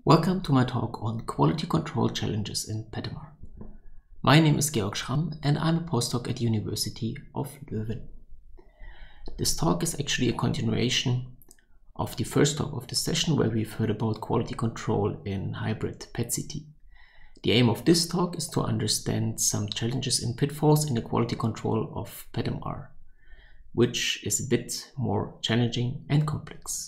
Welcome to my talk on quality control challenges in PetMR. My name is Georg Schramm and I'm a postdoc at the University of Leuven. This talk is actually a continuation of the first talk of the session where we've heard about quality control in hybrid PET-CT. The aim of this talk is to understand some challenges and pitfalls in the quality control of PetMR, which is a bit more challenging and complex.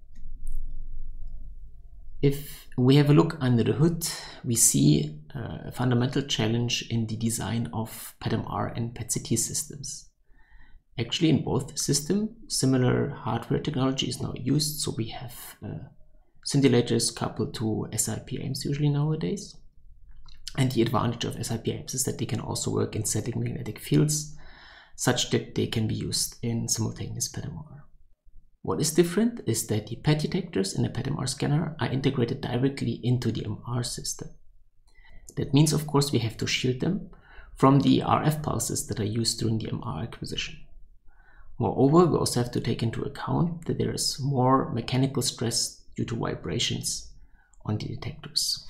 If we have a look under the hood, we see a fundamental challenge in the design of PetMR and PET-CT systems. Actually, in both systems, similar hardware technology is now used, so we have scintillators coupled to SiP-AIMs usually nowadays. And the advantage of SiP-AIMs is that they can also work in static magnetic fields, such that they can be used in simultaneous PetMR. What is different is that the PET detectors in the PetMR scanner are integrated directly into the MR system. That means, of course, we have to shield them from the RF pulses that are used during the MR acquisition. Moreover, we also have to take into account that there is more mechanical stress due to vibrations on the detectors.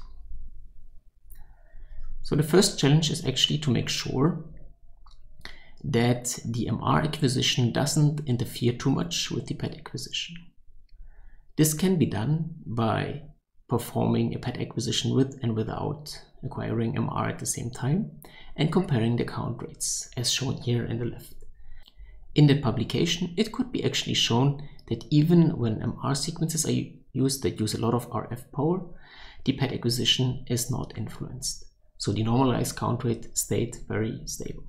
So the first challenge is actually to make sure that the MR acquisition doesn't interfere too much with the PET acquisition. This can be done by performing a PET acquisition with and without acquiring MR at the same time and comparing the count rates as shown here in the left. In the publication, it could be actually shown that even when MR sequences are used that use a lot of RF power, the PET acquisition is not influenced. So the normalized count rate stayed very stable.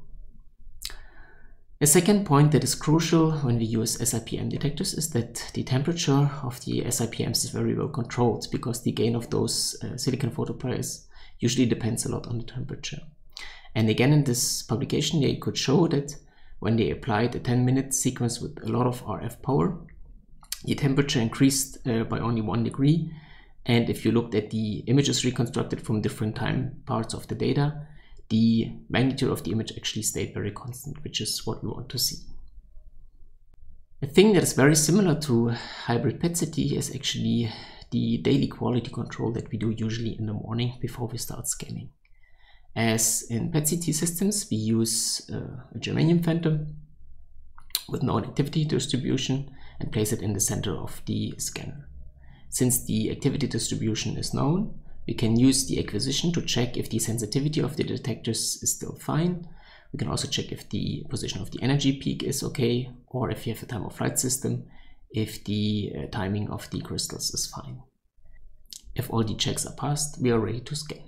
A second point that is crucial when we use SiP-AIM detectors is that the temperature of the SiP-AIMs is very well controlled, because the gain of those silicon photoplayers usually depends a lot on the temperature. And again, in this publication, they could show that when they applied a 10-minute sequence with a lot of RF power, the temperature increased by only 1 degree. And if you looked at the images reconstructed from different time parts of the data, the magnitude of the image actually stayed very constant, which is what we want to see. A thing that is very similar to hybrid PET-CT is actually the daily quality control that we do usually in the morning before we start scanning. As in PET-CT systems, we use a germanium phantom with known activity distribution and place it in the center of the scanner. Since the activity distribution is known, we can use the acquisition to check if the sensitivity of the detectors is still fine. We can also check if the position of the energy peak is okay, or if you have a time of flight system, if the timing of the crystals is fine. If all the checks are passed, we are ready to scan.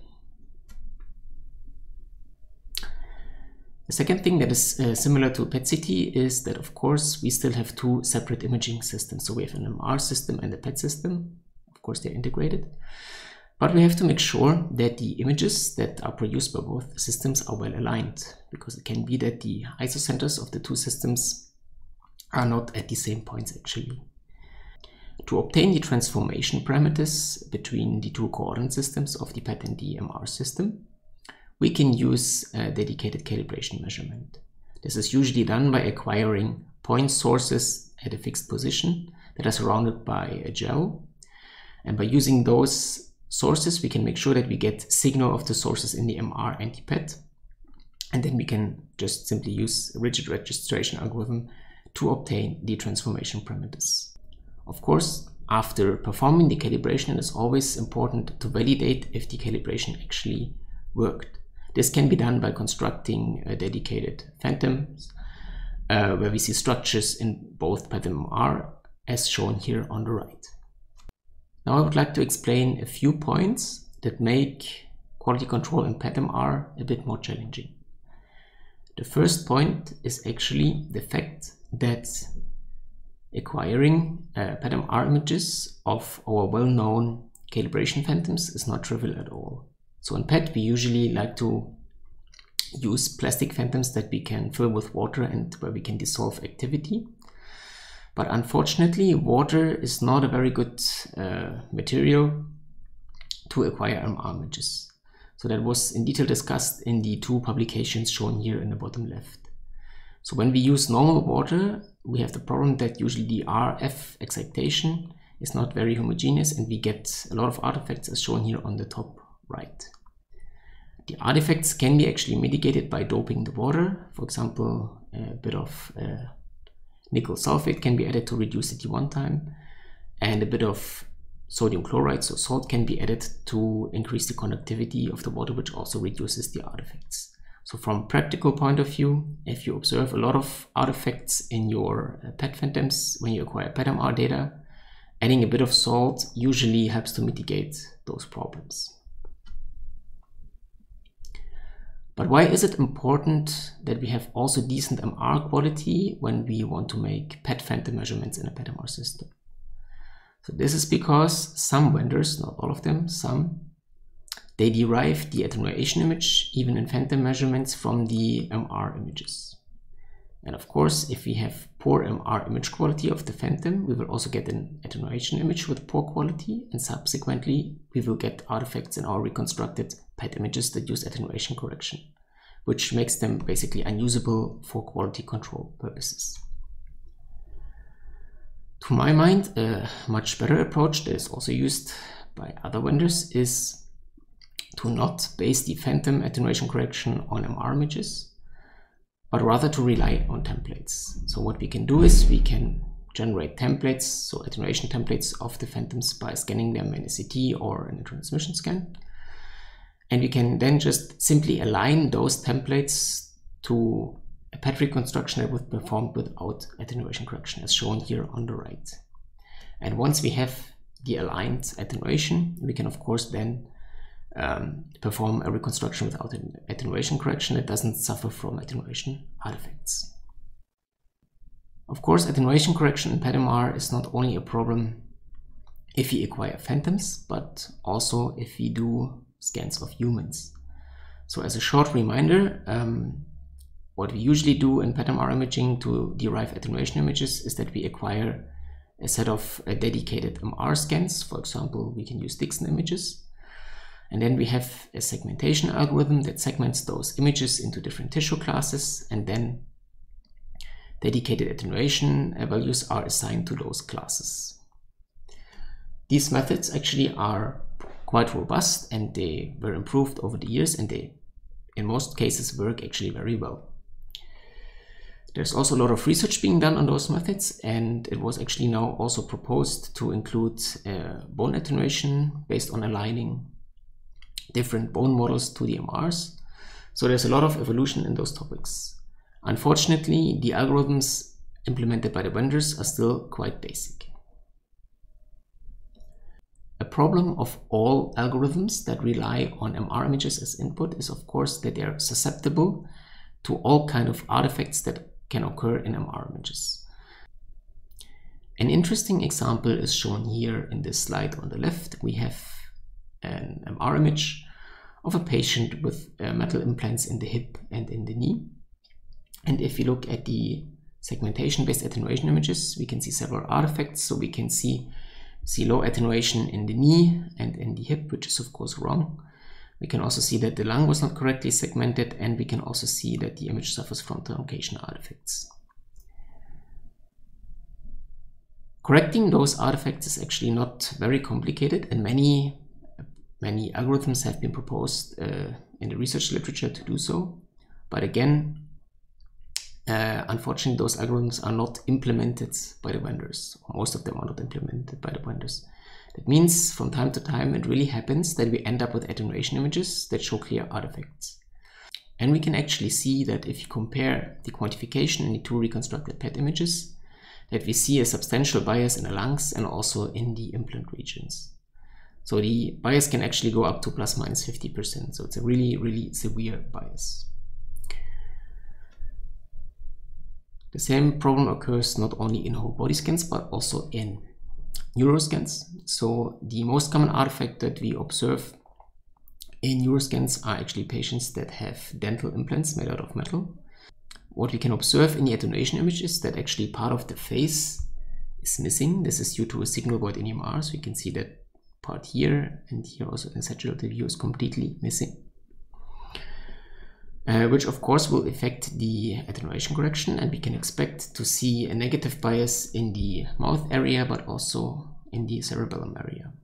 The second thing that is similar to PET-CT is that, of course, we still have two separate imaging systems. So we have an MR system and a PET system. Of course, they're integrated. But we have to make sure that the images that are produced by both systems are well aligned, because it can be that the isocenters of the two systems are not at the same points actually. To obtain the transformation parameters between the two coordinate systems of the PET and the MR system, we can use a dedicated calibration measurement. This is usually done by acquiring point sources at a fixed position that are surrounded by a gel. And by using those sources, we can make sure that we get signal of the sources in the MR and the PET. And then we can just simply use a rigid registration algorithm to obtain the transformation parameters. Of course, after performing the calibration, it is always important to validate if the calibration actually worked. This can be done by constructing dedicated phantoms, where we see structures in both PET and MR, as shown here on the right. Now I would like to explain a few points that make quality control in PetMR a bit more challenging. The first point is actually the fact that acquiring PetMR images of our well-known calibration phantoms is not trivial at all. So in PET, we usually like to use plastic phantoms that we can fill with water and where we can dissolve activity. But unfortunately, water is not a very good material to acquire MR images. So that was in detail discussed in the two publications shown here in the bottom left. So when we use normal water, we have the problem that usually the RF excitation is not very homogeneous, and we get a lot of artifacts as shown here on the top right. The artifacts can be actually mitigated by doping the water. For example, a bit of nickel sulfate can be added to reduce the D1 time, and a bit of sodium chloride, so salt, can be added to increase the conductivity of the water, which also reduces the artifacts. So from a practical point of view, if you observe a lot of artifacts in your PET phantoms when you acquire PET-MR data, adding a bit of salt usually helps to mitigate those problems. But why is it important that we have also decent MR quality when we want to make PET phantom measurements in a PET-MR system? So this is because some vendors, not all of them, some, they derive the attenuation image, even in phantom measurements, from the MR images. And of course, if we have poor MR image quality of the phantom, we will also get an attenuation image with poor quality, and subsequently we will get artifacts in our reconstructed PET images that use attenuation correction, which makes them basically unusable for quality control purposes. To my mind, a much better approach that is also used by other vendors is to not base the phantom attenuation correction on MR images, but rather to rely on templates. So what we can do is we can generate templates, so attenuation templates of the phantoms, by scanning them in a CT or in a transmission scan. And we can then just simply align those templates to a PET reconstruction that was performed without attenuation correction, as shown here on the right. And once we have the aligned attenuation, we can of course then perform a reconstruction without an attenuation correction that doesn't suffer from attenuation artifacts. Of course, attenuation correction in PET-MR is not only a problem if we acquire phantoms, but also if we do scans of humans. So as a short reminder, what we usually do in PET-MR imaging to derive attenuation images is that we acquire a set of dedicated MR scans. For example, we can use Dixon images. And then we have a segmentation algorithm that segments those images into different tissue classes, and then dedicated attenuation values are assigned to those classes. These methods actually are quite robust, and they were improved over the years, and they in most cases work actually very well. There's also a lot of research being done on those methods, and it was actually now also proposed to include bone attenuation based on aligning different bone models to the MRs. So there's a lot of evolution in those topics. Unfortunately, the algorithms implemented by the vendors are still quite basic. A problem of all algorithms that rely on MR images as input is of course that they are susceptible to all kinds of artifacts that can occur in MR images. An interesting example is shown here in this slide on the left. We have an MR image of a patient with metal implants in the hip and in the knee. And if you look at the segmentation-based attenuation images, we can see several artifacts. So we can see low attenuation in the knee and in the hip, which is of course wrong. We can also see that the lung was not correctly segmented, and we can also see that the image suffers from truncation artifacts. Correcting those artifacts is actually not very complicated, and many algorithms have been proposed in the research literature to do so. But again, unfortunately, those algorithms are not implemented by the vendors. Most of them are not implemented by the vendors. That means from time to time, it really happens that we end up with attenuation images that show clear artifacts. And we can actually see that if you compare the quantification in the two reconstructed PET images, that we see a substantial bias in the lungs and also in the implant regions. So the bias can actually go up to plus minus 50%. So it's a really, really severe bias. The same problem occurs not only in whole body scans, but also in neuroscans. So the most common artifact that we observe in neuroscans are actually patients that have dental implants made out of metal. What we can observe in the attenuation image is that actually part of the face is missing. This is due to a signal void in EMR. So you can see that part here and here also in saturated view is completely missing, which of course will affect the attenuation correction, and we can expect to see a negative bias in the mouth area, but also in the cerebellum area.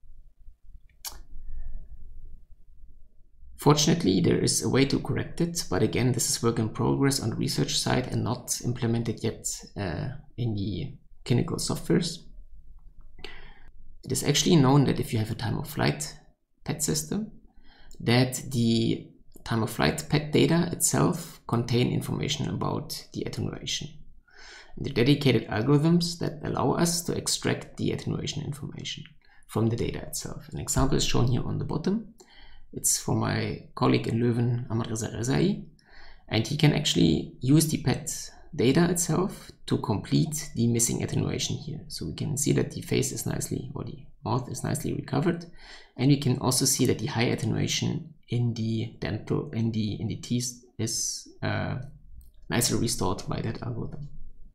Fortunately, there is a way to correct it, but again, this is work in progress on the research side and not implemented yet in the clinical softwares. It is actually known that if you have a time-of-flight PET system, that the time-of-flight PET data itself contain information about the attenuation. And there are dedicated algorithms that allow us to extract the attenuation information from the data itself. An example is shown here on the bottom. It's for my colleague in Leuven, Ahmad Reza Rezai, and he can actually use the PET data itself to complete the missing attenuation here. So we can see that the face is nicely, or the mouth is nicely recovered, and we can also see that the high attenuation in the dental, in the teeth is nicely restored by that algorithm.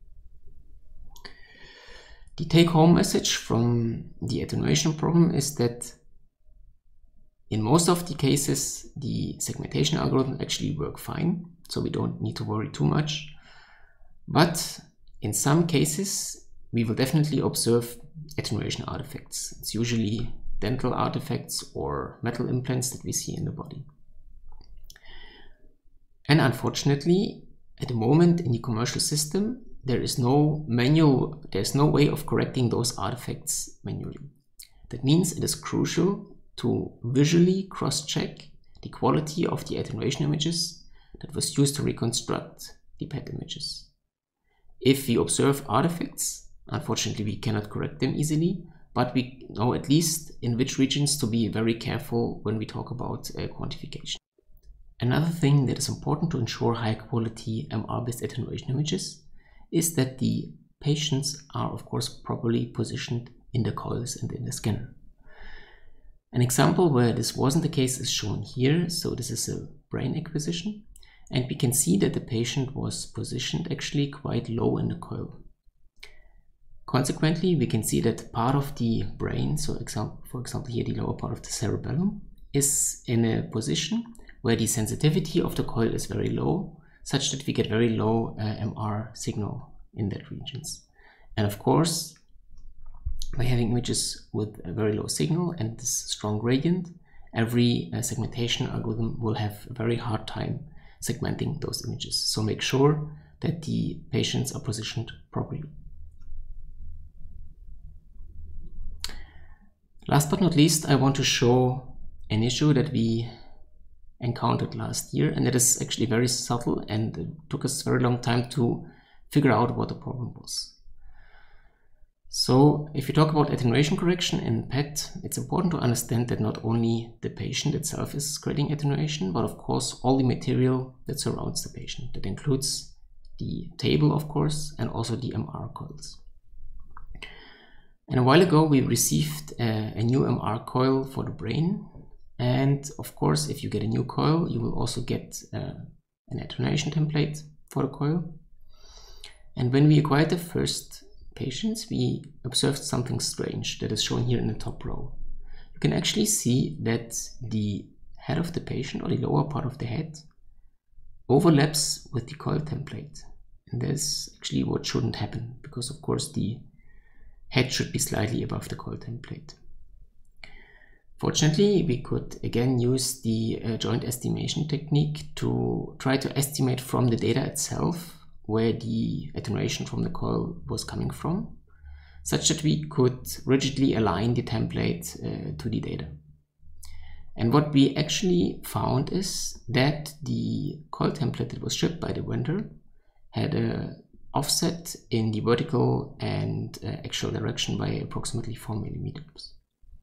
The take-home message from the attenuation problem is that in most of the cases, the segmentation algorithms actually work fine, so we don't need to worry too much. But in some cases, we will definitely observe attenuation artifacts. It's usually dental artifacts or metal implants that we see in the body. And unfortunately, at the moment in the commercial system, there's no way of correcting those artifacts manually. That means it is crucial to visually cross-check the quality of the attenuation images that was used to reconstruct the PET images. If we observe artifacts, unfortunately we cannot correct them easily, but we know at least in which regions to be very careful when we talk about quantification. Another thing that is important to ensure high quality MR-based attenuation images is that the patients are of course properly positioned in the coils and in the scanner. An example where this wasn't the case is shown here. So this is a brain acquisition, and we can see that the patient was positioned actually quite low in the coil. Consequently, we can see that part of the brain, so for example here the lower part of the cerebellum, is in a position where the sensitivity of the coil is very low, such that we get very low MR signal in that regions. And of course, by having images with a very low signal and this strong gradient, every segmentation algorithm will have a very hard time segmenting those images. So make sure that the patients are positioned properly. Last but not least, I want to show an issue that we encountered last year, and that is actually very subtle, and it took us a very long time to figure out what the problem was. So if you talk about attenuation correction in PET, it's important to understand that not only the patient itself is creating attenuation, but of course all the material that surrounds the patient. That includes the table, of course, and also the MR coils. And a while ago we received a new MR coil for the brain. And of course, if you get a new coil, you will also get an attenuation template for the coil. And when we acquired the first patients, we observed something strange that is shown here in the top row. You can actually see that the head of the patient, or the lower part of the head, overlaps with the coil template. And that's actually what shouldn't happen, because of course the head should be slightly above the coil template. Fortunately, we could again use the joint estimation technique to try to estimate from the data itself where the attenuation from the coil was coming from, such that we could rigidly align the template to the data. And what we actually found is that the coil template that was shipped by the vendor had an offset in the vertical and axial direction by approximately 4 millimeters.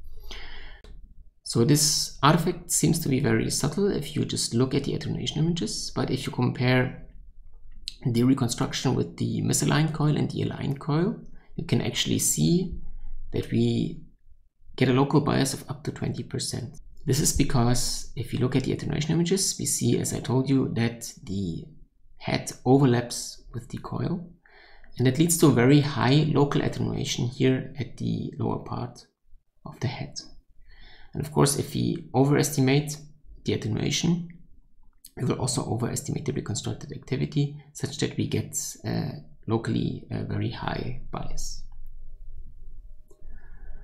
So this artifact seems to be very subtle if you just look at the attenuation images, but if you compare the reconstruction with the misaligned coil and the aligned coil, you can actually see that we get a local bias of up to 20%. This is because if you look at the attenuation images, we see, as I told you, that the head overlaps with the coil, and that leads to a very high local attenuation here at the lower part of the head. And of course, if we overestimate the attenuation, we will also overestimate the reconstructed activity, such that we get locally a very high bias.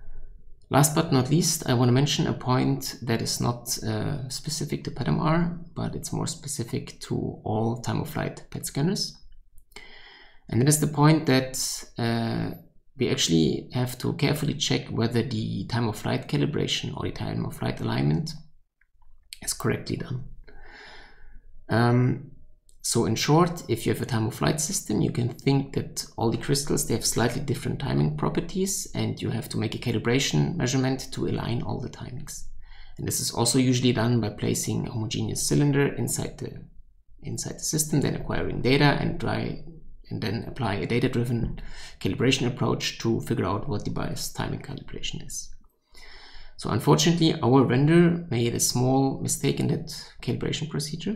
Last but not least, I want to mention a point that is not specific to PET-MR, but it's more specific to all time-of-flight PET scanners. And that is the point that we actually have to carefully check whether the time-of-flight calibration or the time-of-flight alignment is correctly done. So in short, if you have a time-of-flight system, you can think that all the crystals, they have slightly different timing properties, and you have to make a calibration measurement to align all the timings. And this is also usually done by placing a homogeneous cylinder inside the system, then acquiring data and then apply a data-driven calibration approach to figure out what the biased timing calibration is. So unfortunately, our vendor made a small mistake in that calibration procedure.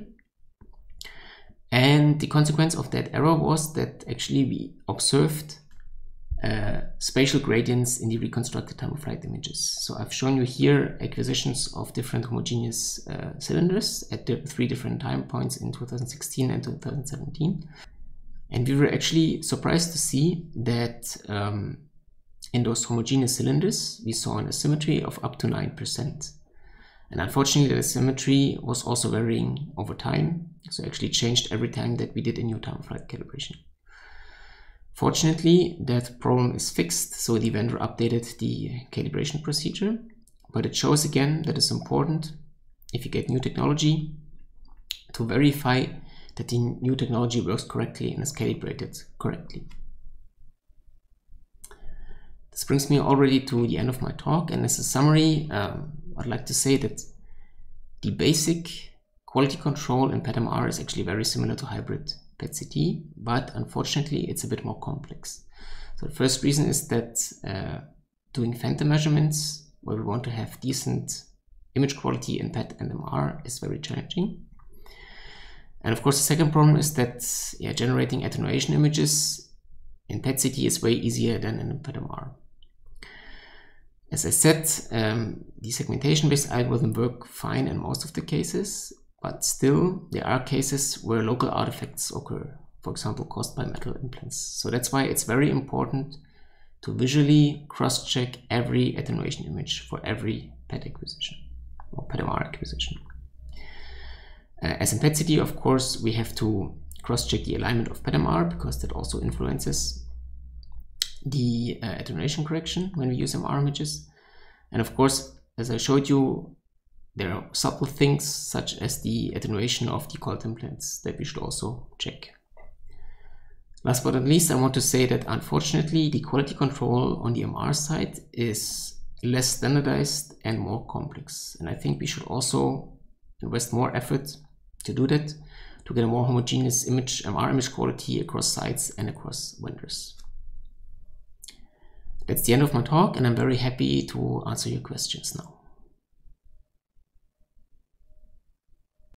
And the consequence of that error was that actually we observed spatial gradients in the reconstructed time-of-flight images. So I've shown you here acquisitions of different homogeneous cylinders at 3 different time points in 2016 and 2017. And we were actually surprised to see that in those homogeneous cylinders, we saw an asymmetry of up to 9%. And unfortunately, the asymmetry was also varying over time. So actually changed every time that we did a new time-of-flight calibration. Fortunately, that problem is fixed. So the vendor updated the calibration procedure, but it shows again that it's important if you get new technology to verify that the new technology works correctly and is calibrated correctly. This brings me already to the end of my talk, and as a summary, I'd like to say that the basic quality control in PET-MR is actually very similar to hybrid PET-CT, but unfortunately it's a bit more complex. So the first reason is that doing phantom measurements where we want to have decent image quality in PET and MR is very challenging. And of course the second problem is that generating attenuation images in PET-CT is way easier than in PET-MR. As I said, the segmentation-based algorithm work fine in most of the cases, but still there are cases where local artifacts occur, for example, caused by metal implants. So that's why it's very important to visually cross-check every attenuation image for every PET acquisition or PET-MR acquisition. As in PET-CT, of course, we have to cross-check the alignment of PET-MR because that also influences the attenuation correction when we use MR images. And of course, as I showed you, there are subtle things such as the attenuation of the cold implants that we should also check. Last but not least, I want to say that unfortunately the quality control on the MR side is less standardized and more complex. And I think we should also invest more effort to do that, to get a more homogeneous MR image quality across sites and across vendors. That's the end of my talk, and I'm very happy to answer your questions now.